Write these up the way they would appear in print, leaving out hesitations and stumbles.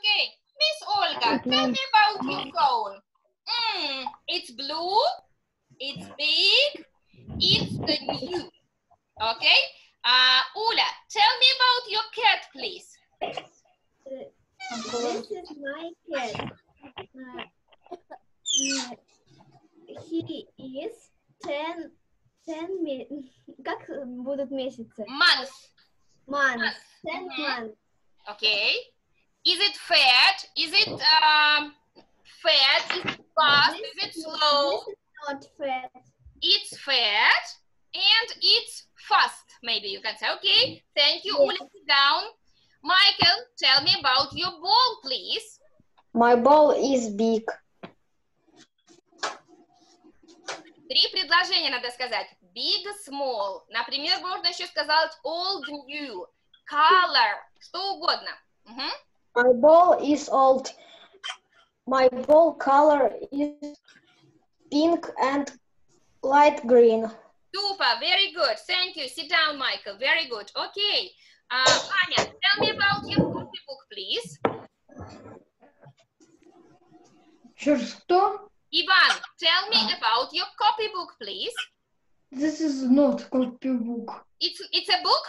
Okay. Miss Olga, tell me about your phone. It's blue, it's big, it's new. Okay. Ula, tell me about your cat, please. This is my cat. He is 10 как будут месяцы? Months. 10 months. Okay. Is it fat? Is it fat? Is it fast? Is it slow? This is not fat. It's fat and it's fast. Maybe you can say. Okay. Thank you. Ula, sit down. Michael, tell me about your ball, please. My ball is big. 3 предложения надо сказать. Big, small. Например, можно еще сказать old, new. Color. Что угодно. My ball is old. My ball color is pink and light green. Super. Very good. Thank you. Sit down, Michael. Very good. Okay. Anya, tell me about your copybook, please. Что? Ivan, tell me about your copybook, please. This is not copybook. It's a book?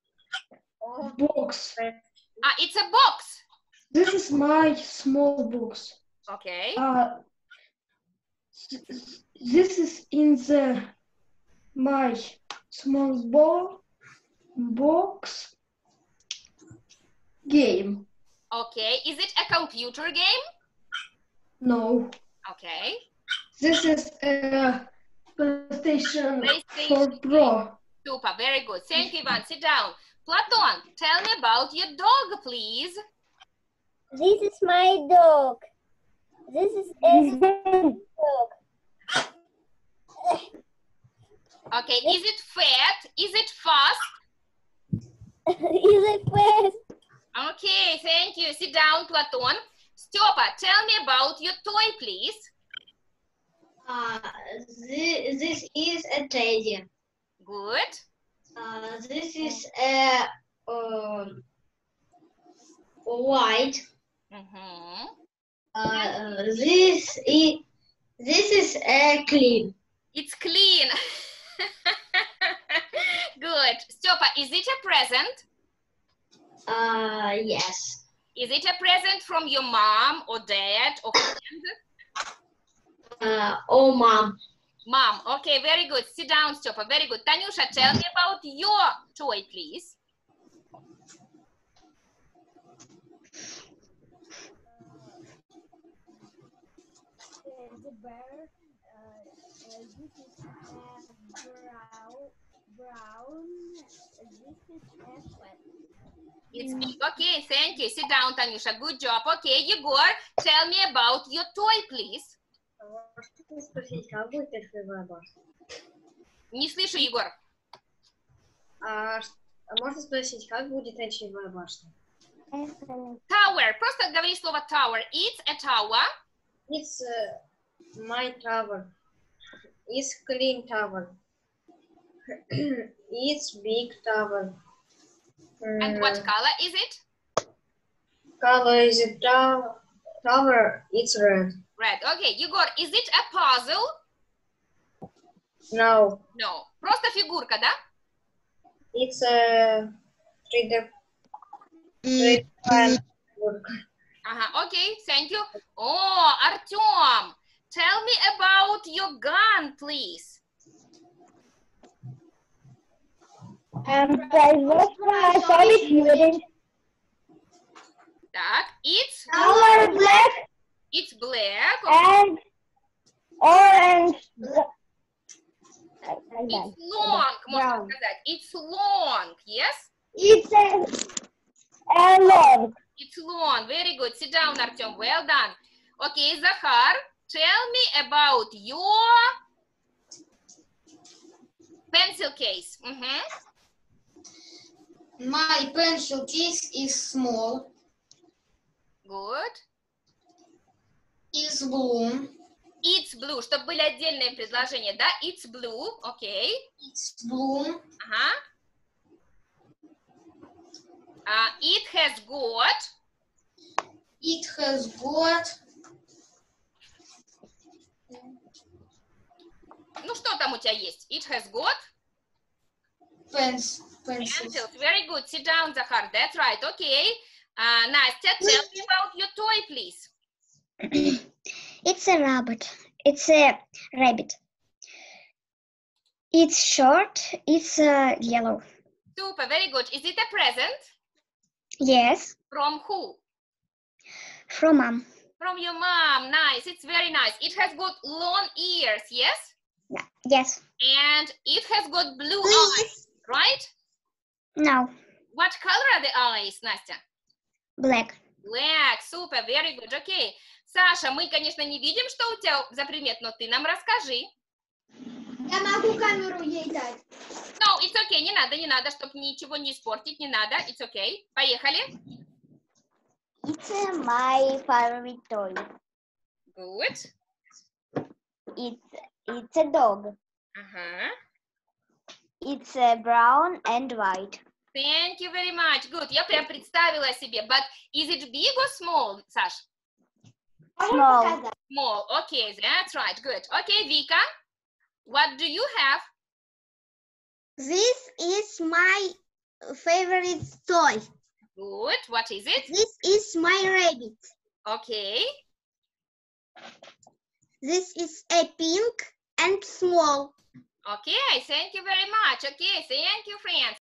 Box. It's a box. This is my small box. Okay. This is in the my small box game. Okay. Is it a computer game? No. Okay. This is a PlayStation 4 Pro. Super. Very good. Thank you, Ivan. Sit down. Platon, tell me about your dog, please. This is my dog. This is a dog. Okay. Is it fat? Is it fast? Is it fast? Okay. Thank you. Sit down, Platon. Stepa, tell me about your toy, please. This is a teddy. Good. This is a white. This is a clean. It's clean. Good. Stepa, is it a present? Yes. Is it a present from your mom or dad or friend? Mom. Mom. Okay, very good. Sit down, Stepa. Very good. Tanyusha, tell me about your toy, please. The bear. This is brown. This is flat. It's big. Okay, thank you. Sit down, Tanyusha. Good job. Okay, Yegor, tell me about your toy, please. Не слышу, Егор. Можно спросить, как будет речевая башня? Tower. Просто говори слово tower. It's a tower. It's my tower. It's clean tower. It's big tower. And what color is it? Color is a tower. It's red. Red. Okay, Егор, is it a puzzle? No. No. Просто фигурка, да? It's a 3D figurка. Okay, thank you. Oh, Artyom, tell me about your gun, please. Так, it's Color black it's black. and orange. It's long, можно сказать. It's long, yes? It's a long. It's long. Very good. Sit down, Artyom. Well done. Okay, Zahar, tell me about your pencil case. My pencil case is small. Good. It's blue. It's blue. Чтобы были отдельные предложения, да? It's blue. Okay. It's blue. It has got It has got Ну, что там у тебя есть? It has got pencils. pencils. Very good. Sit down, Захар. That's right. Okay. Настя, tell me about your toy, please. It's a rabbit. It's a rabbit. It's short. It's yellow. Super. Very good. Is it a present? Yes, From who? from mom. From your mom. Nice. It's very nice. It has got long ears, yes? Yes. And it has got blue eyes, right? No. What color are the eyes, Настя? Black. Black. Super. Very good. Okay. Саша, мы, конечно, не видим, что у тебя за предмет, но ты нам расскажи. Я могу камеру ей дать. No, it's okay. Не надо, чтобы ничего не испортить, не надо. It's okay. Поехали. It's my favorite toy. Good. It's a dog. Ага. It's brown and white. Thank you very much. Good. Я прям представила себе. But is it big or small, Саш? Small. Small. Okay, that's right. Good. Okay, Vika, what do you have? This is my favorite toy. Good. What is it? This is my rabbit. Okay. This is a pink and small. Okay, thank you very much. Okay, thank you, friends.